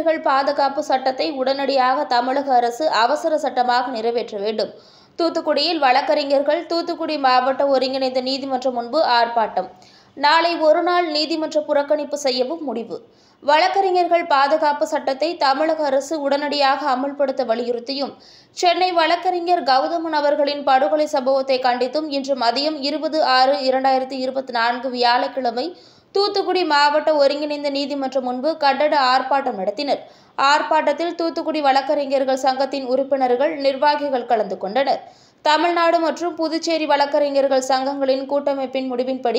வழக்கறிஞர்கள் பாதுகாப்பு சட்டத்தை உடனடியாக தமிழக அரசு அவசர சட்டமாக நிறைவேற்ற வேண்டும். தூத்துக்குடியில் வழக்கறிஞர்கள் தூத்துக்குடி மாவட்ட ஒருங்கிணைந்த நீதிமன்றம் முன்பு ஆர்ப்பாட்டம். நாளை ஒருநாள் நீதிமன்ற புறக்கணிப்பு செய்யவும் முடிவு. வழக்கறிஞர்கள் பாதுகாப்பு சட்டத்தை தமிழக அரசு உடனடியாக அமல்படுத்த வலியுறுத்தியும், சென்னை வழக்கறிஞர் கௌதமன் அவர்களின் படுகொலை சம்பவத்தை கண்டித்தும் இன்று மதியம் 20/6/2024 வியாழக்கிழமை தூத்துக்குடி மாவட்ட ஒருங்கிணைந்த நீதிமன்றம் முன்பு கண்டன ஆர்ப்பாட்டம் நடத்தினர். ஆர்ப்பாட்டத்தில் தூத்துக்குடி வழக்கறிஞர்கள் சங்கத்தின் உறுப்பினர்கள், நிர்வாகிகள் கலந்து கொண்டனர். தமிழ்நாடு மற்றும் புதுச்சேரி வழக்கறிஞர்கள் சங்கங்களின் கூட்டமைப்பின் முடிவின்படி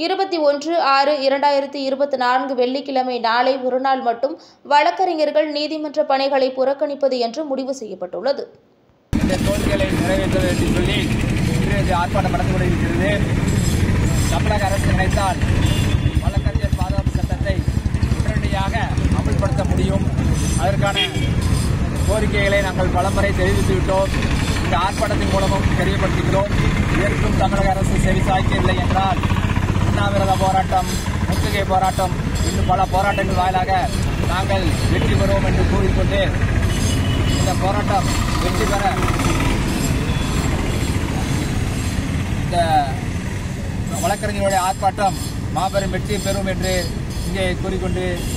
21/6/2024 வெள்ளிக்கிழமை நாளை ஒருநாள் மட்டும் வழக்கறிஞர்கள் நீதிமன்ற பணிகளை புறக்கணிப்பது என்று முடிவு செய்யப்பட்டுள்ளது. இந்த கோரிக்கைகளை நிறைவேற்ற வேண்டும் சொல்லி இன்று ஆர்ப்பாட்டம் நடந்து கொண்டிருக்கிறது. தமிழக அரசு நினைத்தால் வழக்கறிஞர் பாதுகாப்பு சட்டத்தை உடனடியாக அமல்படுத்த முடியும். அதற்கான கோரிக்கைகளை நாங்கள் பலமுறை தெரிவித்துவிட்டோம். இந்த ஆர்ப்பாட்டத்தின் மூலமும் தெரியப்படுத்துகிறோம். இதற்கும் தமிழக அரசு செவிசாய்க்கவில்லை என்றால் உண்ணாவிரத போராட்டம், முற்றுகை போராட்டம், இன்னும் பல போராட்டங்கள் வாயிலாக நாங்கள் வெற்றி பெறுவோம் என்று கூறிக்கொண்டு இந்த போராட்டம் வெற்றி பெற இந்த வழக்கறிஞர்களுடைய ஆர்ப்பாட்டம் மாபெரும் வெற்றி பெறும் என்று இங்கே கூறிக்கொண்டு